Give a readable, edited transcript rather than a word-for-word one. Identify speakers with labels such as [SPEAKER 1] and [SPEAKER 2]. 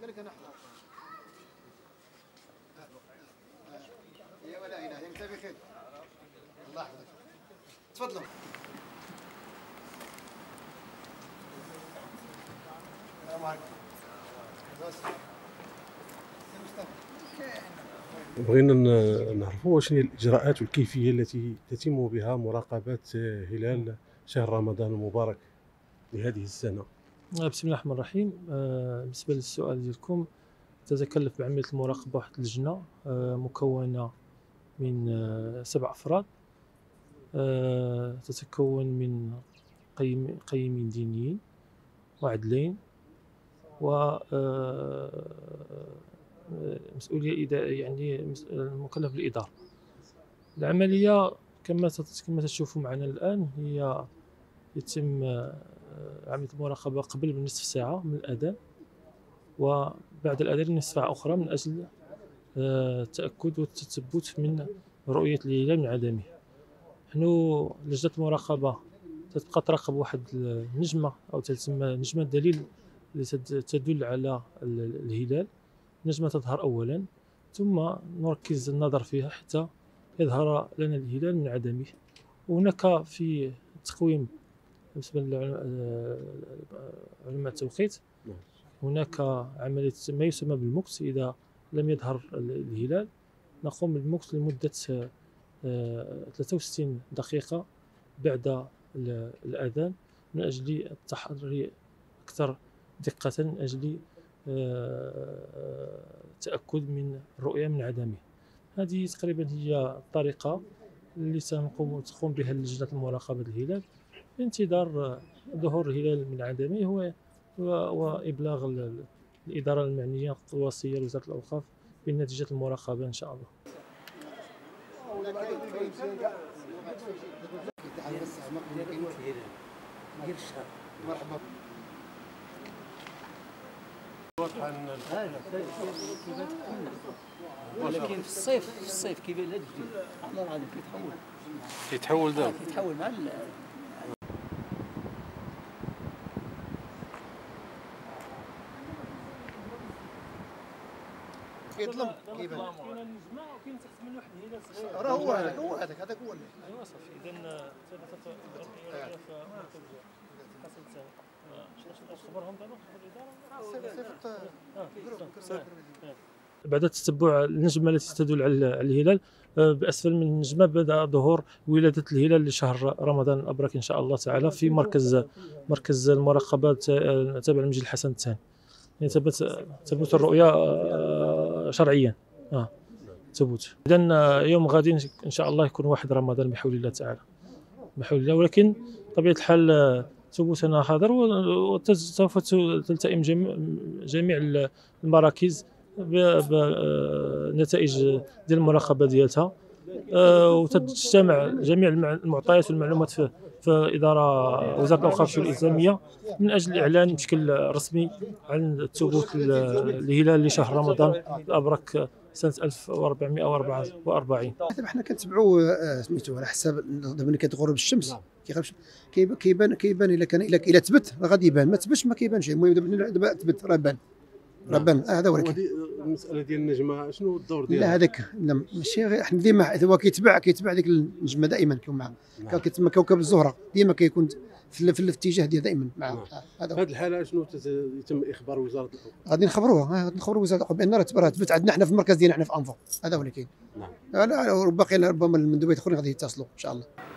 [SPEAKER 1] يا ولا اله انت بخير. الله يحفظك. تفضلوا. السلام عليكم.
[SPEAKER 2] بغينا نعرفوا واش هي الاجراءات والكيفيه التي تتم بها مراقبه هلال شهر رمضان المبارك لهذه السنه.
[SPEAKER 3] بسم الله الرحمن الرحيم. بالنسبه للسؤال ديالكم، تتكلف بعمليه المراقبه واحد اللجنه مكونه من 7 افراد، تتكون من قيمين دينيين وعدلين و مسؤوليه يعني مكلف بالاداره. العمليه كما تشوفوا معنا الان هي يتم عمليه المراقبه قبل بنصف ساعه من الاذان، وبعد الاذان نصف ساعه اخرى من اجل التاكد والتثبت من رؤيه الهلال من عدمه. نحن لجنه المراقبه تتبقى تراقب واحد النجمه او تسمى نجمه دليل اللي تدل على الهلال. النجمه تظهر اولا ثم نركز النظر فيها حتى يظهر لنا الهلال من عدمه. وهناك في التقويم بالنسبه لعلماء التوقيت هناك عمليه ما يسمى بالمكث. اذا لم يظهر الهلال نقوم بالمكث لمده 63 دقيقه بعد الاذان من اجل التحري اكثر دقه، من اجل التاكد من الرؤيه من عدمه. هذه تقريبا هي الطريقه اللي تقوم بها لجنه المراقبه الهلال في انتظار ظهور الهلال من عدمه وابلاغ الاداره المعنيه الوصيه لوزاره الاوقاف بنتيجه المراقبه ان شاء الله.
[SPEAKER 4] ولكن في الصيف كيبان هذا الجديد والله العظيم
[SPEAKER 2] كيتحول دابا
[SPEAKER 4] كيتحول مع
[SPEAKER 1] كيظلم كيبان.
[SPEAKER 3] كاين النجمه وكاين تحت منه واحد الهلال صغير.
[SPEAKER 1] راه هو هذاك هذاك هو اللي.
[SPEAKER 3] ايوا صافي. اذا خبرهم دابا بعد تتبع النجمه التي تدل على الهلال باسفل من النجمه بدا ظهور ولاده الهلال لشهر رمضان الابرك ان شاء الله تعالى في مركز المراقبه تابع للمسجد الحسن الثاني. يعني ثبوت الرؤيه شرعيا ثبوت. اذا يوم غادي ان شاء الله يكون 1 رمضان بحول الله تعالى بحول الله. ولكن بطبيعه الحال ثبوتنا حاضر وسوف تلتئم جميع المراكز بنتائج ديال المراقبه ديالتها، وتجتمع جميع المعطيات والمعلومات في اداره وزاره الاوقاف الاسلاميه من اجل الاعلان بشكل رسمي عن ثبوت الهلال لشهر رمضان الابرك سنه 1444.
[SPEAKER 1] دابا حنا كنتبعوا سميتو على حساب دابا ملي كتغرب الشمس كيبان الا ثبت راه غادي يبان، ما ثبتش ما كيبانش. المهم دابا ثبت راه بان هذا هو.
[SPEAKER 2] المساله ديال النجمه شنو الدور ديالها؟
[SPEAKER 1] لا هذاك لا ماشي حنا ديما هو كيتبع ديك النجمه دائما كيكون معها. كتسمى كوكب الزهره ديما كيكون في الاتجاه ديالها دائما معها.
[SPEAKER 2] هذا في هذه الحاله شنو يتم اخبار وزاره الاوقاف؟
[SPEAKER 1] غادي نخبروها وزاره الاوقاف بان راه ثبت عندنا حنا في المركز ديالنا حنا في انفو. هذا هو اللي كاين.
[SPEAKER 2] نعم.
[SPEAKER 1] وباقي ربما المندوبات الاخرين غادي يتصلوا ان شاء الله.